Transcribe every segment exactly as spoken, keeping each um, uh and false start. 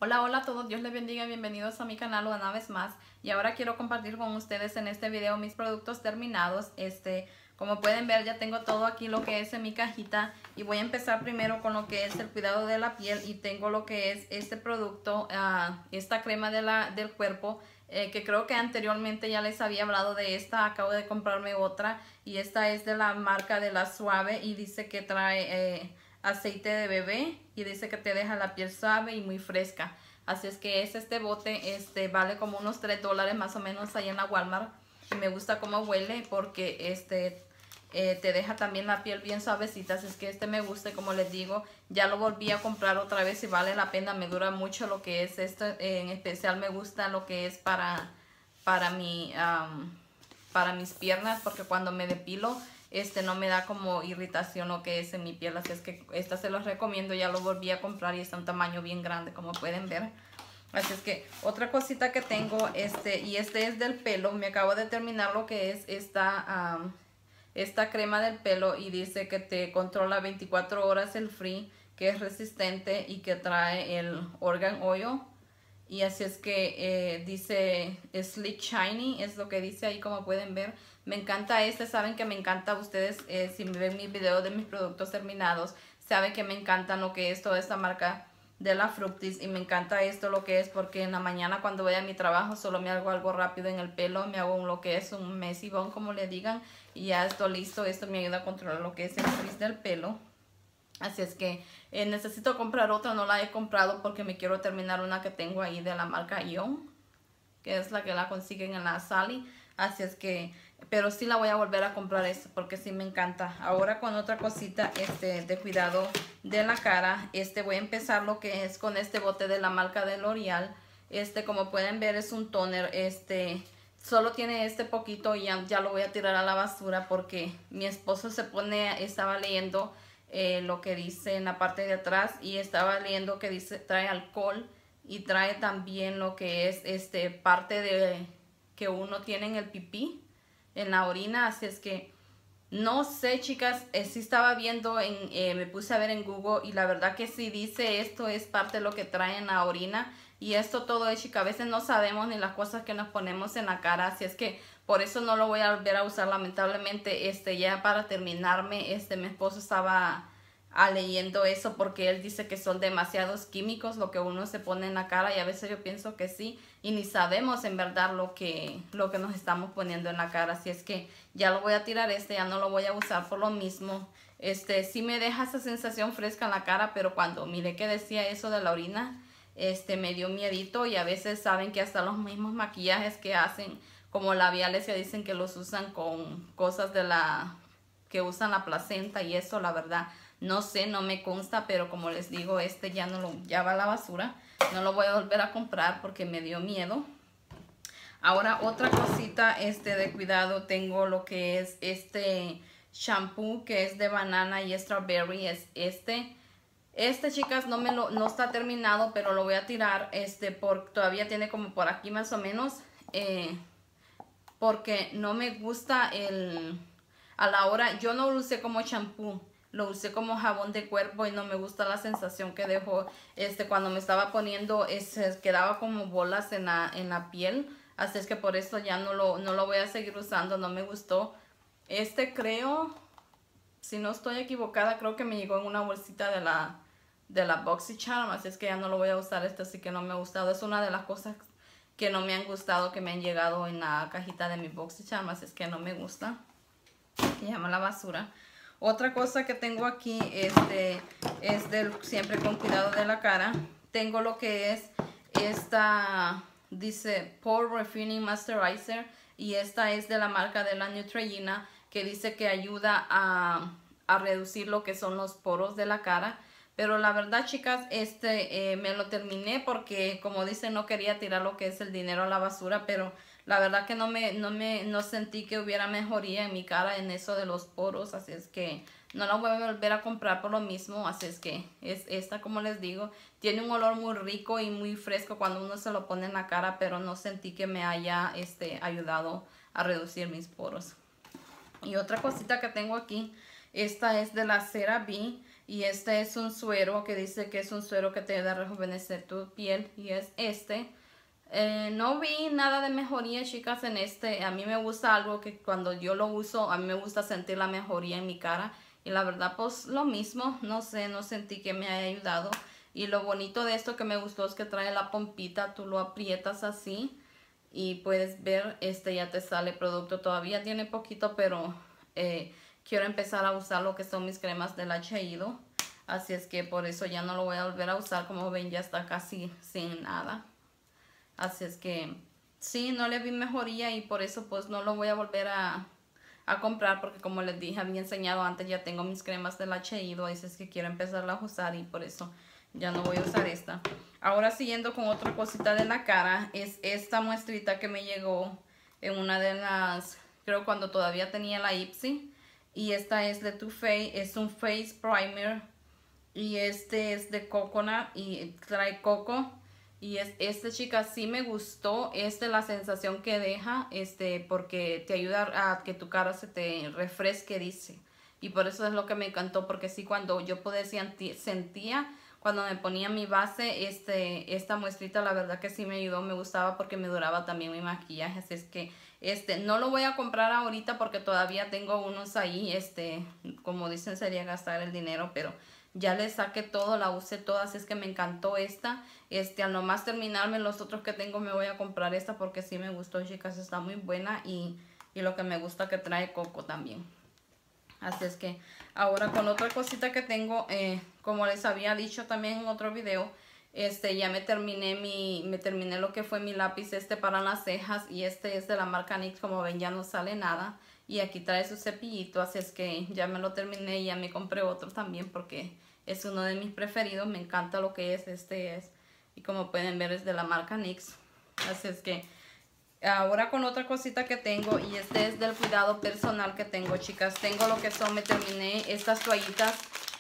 Hola, hola a todos, Dios les bendiga, bienvenidos a mi canal una vez más. Y ahora quiero compartir con ustedes en este video mis productos terminados. Este, como pueden ver, ya tengo todo aquí lo que es en mi cajita. Y voy a empezar primero con lo que es el cuidado de la piel. Y tengo lo que es este producto, uh, esta crema de la, del cuerpo. Eh, que creo que anteriormente ya les había hablado de esta. Acabo de comprarme otra. Y esta es de la marca de La Suave. Y dice que trae... Eh, aceite de bebé y dice que te deja la piel suave y muy fresca. Así es que es este bote, este vale como unos tres dólares más o menos ahí en la Walmart. Y me gusta cómo huele porque este eh, te deja también la piel bien suavecita. Así es que este me gusta, como les digo, ya lo volví a comprar otra vez y vale la pena. Me dura mucho lo que es esto, eh, en especial me gusta lo que es para, para, mi, um, para mis piernas, porque cuando me depilo este no me da como irritación lo que es en mi piel. Así es que esta se los recomiendo. Ya lo volví a comprar y está un tamaño bien grande, como pueden ver. Así es que otra cosita que tengo, este y este es del pelo. Me acabo de terminar lo que es esta, um, esta crema del pelo. Y dice que te controla veinticuatro horas el free, que es resistente y que trae el Organ Oil. Y así es que eh, dice Sleek Shiny, es lo que dice ahí, como pueden ver. Me encanta este, saben que me encanta. Ustedes eh, si me ven mis videos de mis productos terminados, saben que me encanta lo que es toda esta marca de la Fructis. Y me encanta esto lo que es porque en la mañana cuando voy a mi trabajo solo me hago algo rápido en el pelo. Me hago un, lo que es un messy bun, como le digan. Y ya estoy listo. Esto me ayuda a controlar lo que es el frizz del pelo. Así es que eh, necesito comprar otra, no la he comprado porque me quiero terminar una que tengo ahí de la marca Ion, que es la que la consiguen en la Sally. Así es que, pero sí la voy a volver a comprar esta porque sí me encanta. Ahora con otra cosita este, de cuidado de la cara, este voy a empezar lo que es con este bote de la marca de L'Oreal. Este, como pueden ver, es un toner, este... Solo tiene este poquito y ya, ya lo voy a tirar a la basura porque mi esposo se pone, estaba leyendo eh, lo que dice en la parte de atrás y estaba leyendo que dice trae alcohol y trae también lo que es este parte de que uno tiene en el pipí, en la orina. Así es que no sé, chicas, eh, sí estaba viendo, en, eh, me puse a ver en Google y la verdad que sí dice esto es parte de lo que trae en la orina. Y esto todo es, chicas, a veces no sabemos ni las cosas que nos ponemos en la cara. Así es que por eso no lo voy a volver a usar lamentablemente. Este ya para terminarme, este mi esposo estaba a leyendo eso porque él dice que son demasiados químicos lo que uno se pone en la cara y a veces yo pienso que sí y ni sabemos en verdad lo que lo que nos estamos poniendo en la cara. Así es que ya lo voy a tirar este, ya no lo voy a usar por lo mismo. Este sí me deja esa sensación fresca en la cara, pero cuando miré que decía eso de la orina, este me dio miedito. Y a veces saben que hasta los mismos maquillajes que hacen como labiales, que dicen que los usan con cosas de la que usan la placenta y eso, la verdad no sé, no me consta, pero como les digo, este ya no lo, ya va a la basura. No lo voy a volver a comprar porque me dio miedo. Ahora otra cosita este de cuidado, tengo lo que es este shampoo que es de banana y strawberry. Es este. Este, chicas, no me lo, no está terminado, pero lo voy a tirar este por todavía tiene como por aquí más o menos. Eh, porque no me gusta el a la hora, yo no lo usé como champú, lo usé como jabón de cuerpo y no me gusta la sensación que dejó este cuando me estaba poniendo, ese, quedaba como bolas en la, en la piel. Así es que por eso ya no lo, no lo voy a seguir usando, no me gustó. Este creo, si no estoy equivocada, creo que me llegó en una bolsita de la, de la BoxyCharm, así es que ya no lo voy a usar. Este sí que no me ha gustado, es una de las cosas que no me han gustado, que me han llegado en la cajita de mi BoxyCharm, así es que no me gusta, que llama la basura. Otra cosa que tengo aquí este, es del siempre con cuidado de la cara. Tengo lo que es esta, dice Pore Refining Moisturizer, y esta es de la marca de la Neutrogena, que dice que ayuda a, a reducir lo que son los poros de la cara. Pero la verdad, chicas, este eh, me lo terminé porque, como dicen, no quería tirar lo que es el dinero a la basura, pero la verdad que no me, no me, no sentí que hubiera mejoría en mi cara en eso de los poros. Así es que no la voy a volver a comprar por lo mismo. Así es que es esta, como les digo, tiene un olor muy rico y muy fresco cuando uno se lo pone en la cara, pero no sentí que me haya este, ayudado a reducir mis poros. Y otra cosita que tengo aquí, esta es de la CeraVe. Y este es un suero que dice que es un suero que te ayuda a rejuvenecer tu piel. Y es este. Eh, no vi nada de mejoría, chicas, en este. A mí me gusta algo que cuando yo lo uso, a mí me gusta sentir la mejoría en mi cara. Y la verdad, pues lo mismo. No sé, no sentí que me haya ayudado. Y lo bonito de esto que me gustó es que trae la pompita. Tú lo aprietas así. Y puedes ver, este ya te sale producto. Todavía tiene poquito, pero eh, quiero empezar a usar lo que son mis cremas del Shiseido. Así es que por eso ya no lo voy a volver a usar. Como ven, ya está casi sin nada. Así es que sí, no le vi mejoría y por eso pues no lo voy a volver a, a comprar. Porque como les dije, había enseñado antes, ya tengo mis cremas del Shiseido. Así es que quiero empezarla a usar y por eso ya no voy a usar esta. Ahora siguiendo con otra cosita de la cara, es esta muestrita que me llegó en una de las, creo cuando todavía tenía la Ipsy. Y esta es de Too Faced, es un face primer. Y este es de coconut y trae coco. Y es, este, chicas, sí me gustó. Este, la sensación que deja, este, porque te ayuda a que tu cara se te refresque, dice. Y por eso es lo que me encantó, porque sí, cuando yo podía sentía, cuando me ponía mi base, este, esta muestrita, la verdad que sí me ayudó, me gustaba porque me duraba también mi maquillaje. Así es que, este, no lo voy a comprar ahorita porque todavía tengo unos ahí, este, como dicen, sería gastar el dinero, pero ya le saqué todo, la usé toda, así es que me encantó esta. Este, al nomás terminarme los otros que tengo me voy a comprar esta porque sí me gustó, chicas, está muy buena y, y lo que me gusta que trae coco también. Así es que ahora con otra cosita que tengo, eh, como les había dicho también en otro video, este, ya me terminé mi, me terminé lo que fue mi lápiz este para las cejas y este es de la marca NYX, como ven ya no sale nada. Y aquí trae su cepillito, así es que ya me lo terminé y ya me compré otro también porque es uno de mis preferidos. Me encanta lo que es, este es. Y como pueden ver es de la marca NYX. Así es que ahora con otra cosita que tengo y este es del cuidado personal que tengo, chicas. Tengo lo que son, me terminé estas toallitas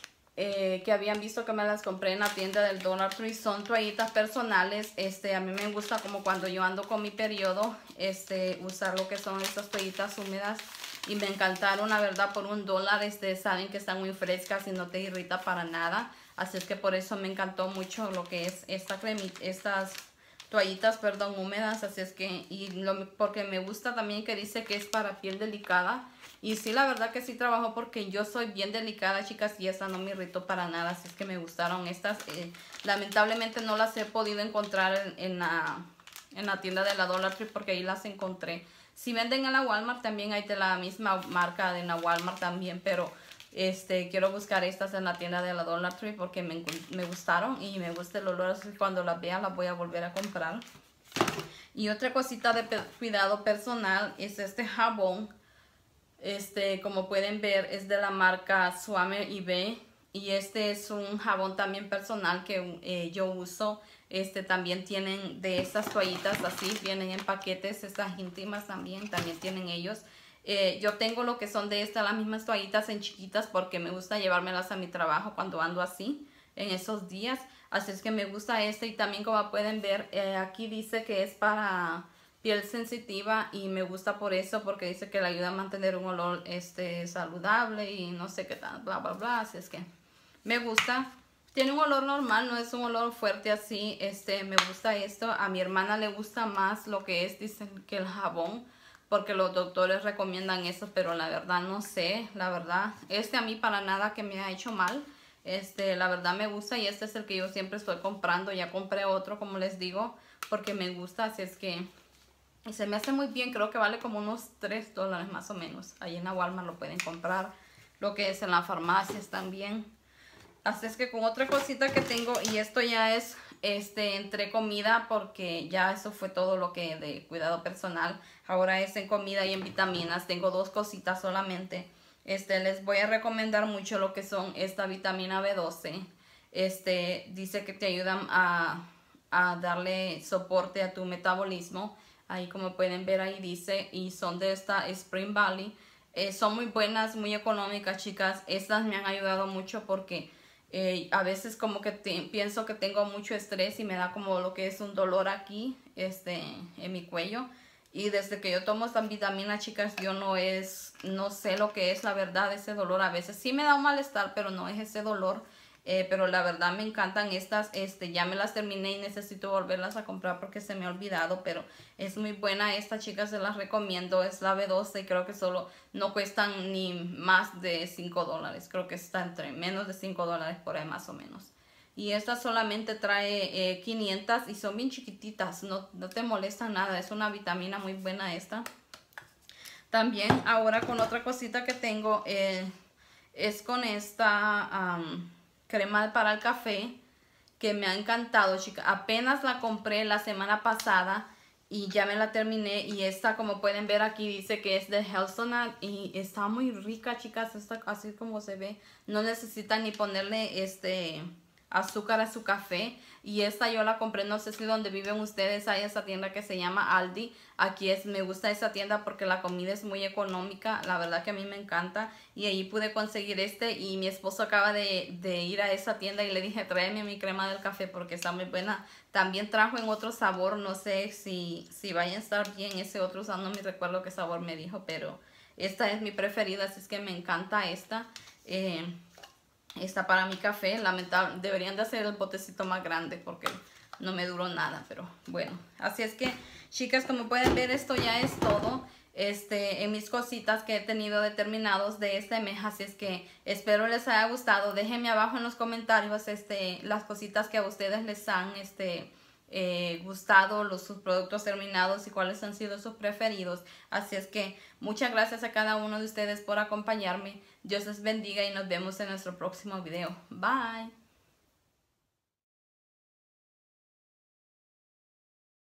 eh, que habían visto que me las compré en la tienda del Dollar Tree. Son toallitas personales. Este, a mí me gusta como cuando yo ando con mi periodo, este, usar lo que son estas toallitas húmedas. Y me encantaron, la verdad, por un dólar. Este, saben que están muy frescas y no te irrita para nada. Así es que por eso me encantó mucho lo que es esta cremita, estas toallitas, perdón, húmedas. Así es que, y lo, porque me gusta también que dice que es para piel delicada. Y sí, la verdad que sí trabajo porque yo soy bien delicada, chicas, y esta no me irritó para nada. Así es que me gustaron estas. Eh, lamentablemente no las he podido encontrar en, en, la, en la tienda de la Dollar Tree porque ahí las encontré. Si venden en la Walmart también hay de la misma marca de la Walmart también, pero este quiero buscar estas en la tienda de la Dollar Tree porque me, me gustaron y me gusta el olor, así que cuando las vea las voy a volver a comprar. Y otra cosita de cuidado personal es este jabón. Este, como pueden ver, es de la marca Swammer y B. Y este es un jabón también personal que eh, yo uso. Este también tienen de estas toallitas así, vienen en paquetes, estas íntimas también, también tienen ellos. Eh, yo tengo lo que son de estas, las mismas toallitas en chiquitas porque me gusta llevármelas a mi trabajo cuando ando así, en esos días. Así es que me gusta este y también como pueden ver, eh, aquí dice que es para piel sensitiva y me gusta por eso porque dice que le ayuda a mantener un olor este, saludable y no sé qué tal, bla, bla, bla. Así es que me gusta. Tiene un olor normal, no es un olor fuerte así. Este, me gusta esto. A mi hermana le gusta más lo que es, dicen que el jabón, porque los doctores recomiendan eso, pero la verdad no sé, la verdad. Este a mí para nada que me ha hecho mal. Este, la verdad me gusta y este es el que yo siempre estoy comprando. Ya compré otro, como les digo, porque me gusta, así es que y se me hace muy bien. Creo que vale como unos tres dólares más o menos. Ahí en la Walmart lo pueden comprar. Lo que es en las farmacias también. Así es que con otra cosita que tengo, y esto ya es este entre comida porque ya eso fue todo lo que de cuidado personal. Ahora es en comida y en vitaminas. Tengo dos cositas solamente. Este, les voy a recomendar mucho lo que son esta vitamina B doce. Este, dice que te ayudan a, a darle soporte a tu metabolismo. Ahí como pueden ver ahí dice, y son de esta Spring Valley. Eh, son muy buenas, muy económicas, chicas. Estas me han ayudado mucho porque eh, a veces como que te, pienso que tengo mucho estrés y me da como lo que es un dolor aquí este, en mi cuello. Y desde que yo tomo esta vitamina, chicas, yo no es, no sé lo que es la verdad ese dolor. A veces sí me da un malestar, pero no es ese dolor. Eh, pero la verdad me encantan estas, este, ya me las terminé y necesito volverlas a comprar porque se me ha olvidado, pero es muy buena esta, chicas, se las recomiendo, es la B doce y creo que solo no cuestan ni más de cinco dólares, creo que está entre menos de cinco dólares por ahí más o menos. Y esta solamente trae eh, quinientas y son bien chiquititas, no, no te molestan nada, es una vitamina muy buena esta. También ahora con otra cosita que tengo, eh, es con esta... Um, crema para el café que me ha encantado, chicas. Apenas la compré la semana pasada y ya me la terminé. Y esta, como pueden ver aquí, dice que es de Healthsonat y está muy rica, chicas. Esta, así como se ve, no necesitan ni ponerle este azúcar a su café. Y esta yo la compré, no sé si donde viven ustedes hay esa tienda que se llama Aldi. Aquí es, me gusta esa tienda porque la comida es muy económica, la verdad que a mí me encanta. Y ahí pude conseguir este y mi esposo acaba de, de ir a esa tienda y le dije, tráeme mi crema del café porque está muy buena. También trajo en otro sabor, no sé si, si vaya a estar bien ese otro, no me recuerdo qué sabor me dijo, pero esta es mi preferida, así es que me encanta esta. Eh, Esta para mi café, lamentable, deberían de hacer el botecito más grande porque no me duró nada, pero bueno. Así es que, chicas, como pueden ver, esto ya es todo este, en mis cositas que he tenido determinados de este mes. Así es que espero les haya gustado. Déjenme abajo en los comentarios este, las cositas que a ustedes les han este, eh, gustado, los, sus productos terminados y cuáles han sido sus preferidos. Así es que muchas gracias a cada uno de ustedes por acompañarme. Dios les bendiga y nos vemos en nuestro próximo video. Bye.